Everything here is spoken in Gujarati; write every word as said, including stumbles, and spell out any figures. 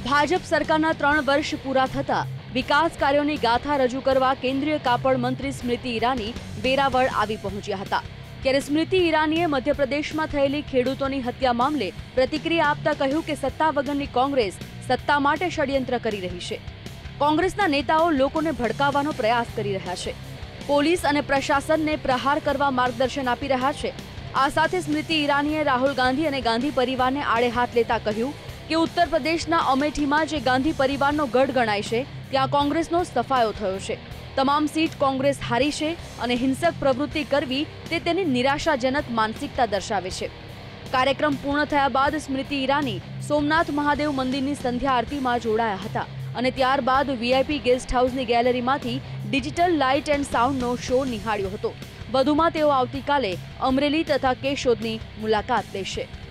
ભાજપ સરકારના ત્રણ વર્ષ પૂરા થતા વિકાસ કાર્યોની ગાથા રજૂ કરવા કેન્દ્રીય કાપડ મંત્રી સ્મૃતિ ઈરાની વેરાવળ આવી પહોંચ્યા હતા। ત્યારે સ્મૃતિ ઈરાનીએ મધ્યપ્રદેશમાં થયેલી ખેડૂતોની હત્યા મામલે પ્રતિક્રિયા આપતા કહ્યું કે સત્તા વગરની કોંગ્રેસ સત્તા માટે ષડયંત્ર કરી રહી છે। કોંગ્રેસના નેતાઓ લોકોને ભડકાવવાનો પ્રયાસ કરી રહ્યા છે। પોલીસ અને પ્રશાસનને પ્રહાર કરવા માર્ગદર્શન આપી રહ્યા છે। આ સાથે સ્મૃતિ ઈરાનીએ રાહુલ ગાંધી અને ગાંધી પરિવારને આડે હાથ લેતા કહ્યું કે ઉત્તર પ્રદેશના અમેઠીમાં જે ગાંધી પરિવારનો ગઢ ગણાય છે ત્યાં કોંગ્રેસનો સફાયો થયો છે। તમામ સીટ કોંગ્રેસ હારી છે અને હિંસક પ્રવૃત્તિ કરવી તે તેની નિરાશાજનક માનસિકતા દર્શાવે છે। કાર્યક્રમ પૂર્ણ થયા બાદ સ્મૃતિ ઈરાની સોમનાથ મહાદેવ મંદિરની સંધ્યા આરતીમાં જોડાયા હતા અને ત્યારબાદ વીઆઈપી ગેસ્ટ હાઉસની ગેલેરીમાંથી ડિજિટલ લાઇટ એન્ડ સાઉન્ડનો શો નિહાળ્યો હતો। વધુમાં તેઓ આવતીકાલે અમરેલી તથા કેશોદની મુલાકાત લેશે।